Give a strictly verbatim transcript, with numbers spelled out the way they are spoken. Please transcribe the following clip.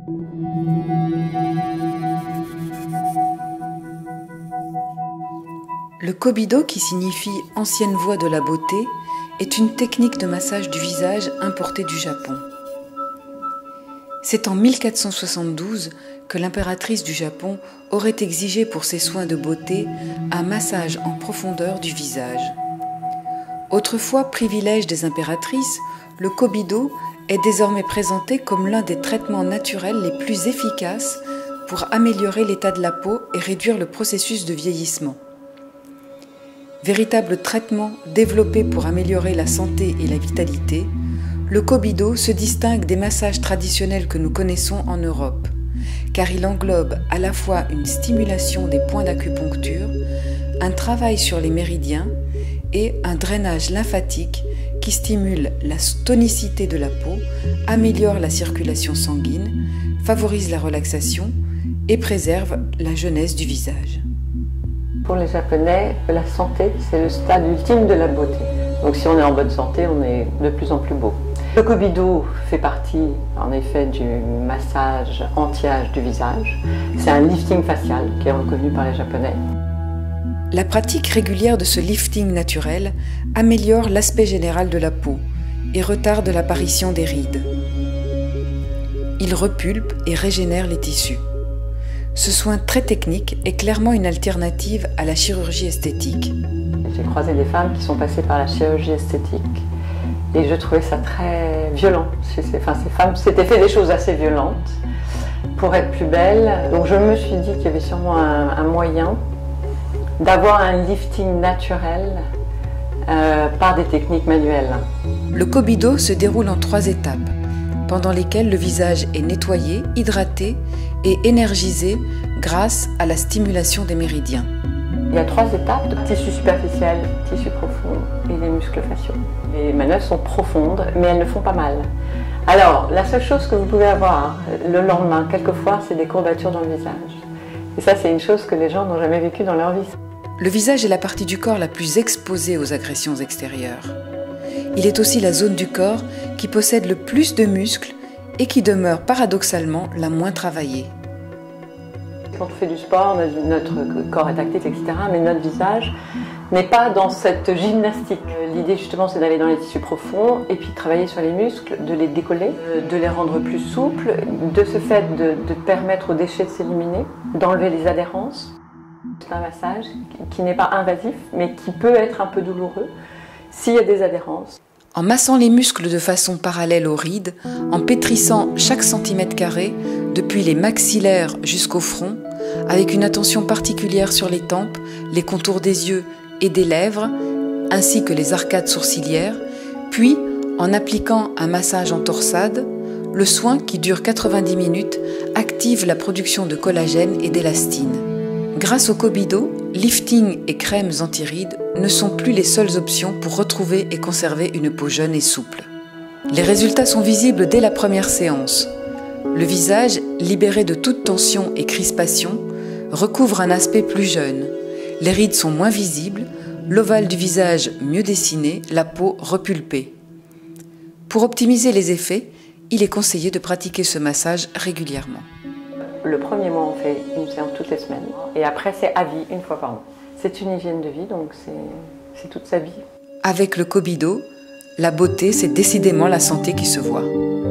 Le kobido, qui signifie « ancienne voie de la beauté », est une technique de massage du visage importée du Japon. C'est en mille quatre cent soixante-douze que l'impératrice du Japon aurait exigé pour ses soins de beauté un massage en profondeur du visage. Autrefois privilège des impératrices, le kobido est désormais présenté comme l'un des traitements naturels les plus efficaces pour améliorer l'état de la peau et réduire le processus de vieillissement. Véritable traitement développé pour améliorer la santé et la vitalité, le kobido se distingue des massages traditionnels que nous connaissons en Europe, car il englobe à la fois une stimulation des points d'acupuncture, un travail sur les méridiens et un drainage lymphatique qui stimule la tonicité de la peau, améliore la circulation sanguine, favorise la relaxation et préserve la jeunesse du visage. Pour les Japonais, la santé, c'est le stade ultime de la beauté. Donc si on est en bonne santé, on est de plus en plus beau. Le kobido fait partie, en effet, du massage anti-âge du visage. C'est un lifting facial qui est reconnu par les Japonais. La pratique régulière de ce lifting naturel améliore l'aspect général de la peau et retarde l'apparition des rides. Il repulpe et régénère les tissus. Ce soin très technique est clairement une alternative à la chirurgie esthétique. J'ai croisé des femmes qui sont passées par la chirurgie esthétique et je trouvais ça très violent. Enfin, ces femmes s'étaient fait des choses assez violentes pour être plus belles. Donc je me suis dit qu'il y avait sûrement un, un moyen d'avoir un lifting naturel euh, par des techniques manuelles. Le kobido se déroule en trois étapes, pendant lesquelles le visage est nettoyé, hydraté et énergisé grâce à la stimulation des méridiens. Il y a trois étapes, tissu superficiel, tissu profond et les muscles faciaux. Les manœuvres sont profondes, mais elles ne font pas mal. Alors, la seule chose que vous pouvez avoir le lendemain, quelquefois, c'est des courbatures dans le visage. Et ça, c'est une chose que les gens n'ont jamais vécue dans leur vie. Le visage est la partie du corps la plus exposée aux agressions extérieures. Il est aussi la zone du corps qui possède le plus de muscles et qui demeure paradoxalement la moins travaillée. Quand on fait du sport, notre corps est actif, et cetera, mais notre visage n'est pas dans cette gymnastique. L'idée justement, c'est d'aller dans les tissus profonds et puis de travailler sur les muscles, de les décoller, de les rendre plus souples, de ce fait de, de permettre aux déchets de s'éliminer, d'enlever les adhérences. C'est un massage qui n'est pas invasif, mais qui peut être un peu douloureux s'il y a des adhérences. En massant les muscles de façon parallèle aux rides, en pétrissant chaque centimètre carré, depuis les maxillaires jusqu'au front, avec une attention particulière sur les tempes, les contours des yeux et des lèvres, ainsi que les arcades sourcilières, puis en appliquant un massage en torsade, le soin, qui dure quatre-vingt-dix minutes, active la production de collagène et d'élastine. Grâce au kobido, lifting et crèmes anti-rides ne sont plus les seules options pour retrouver et conserver une peau jeune et souple. Les résultats sont visibles dès la première séance. Le visage, libéré de toute tension et crispation, recouvre un aspect plus jeune. Les rides sont moins visibles, l'ovale du visage mieux dessiné, la peau repulpée. Pour optimiser les effets, il est conseillé de pratiquer ce massage régulièrement. Le premier mois, on fait une séance toutes les semaines. Et après, c'est à vie, une fois par mois. C'est une hygiène de vie, donc c'est toute sa vie. Avec le kobido, la beauté, c'est décidément la santé qui se voit.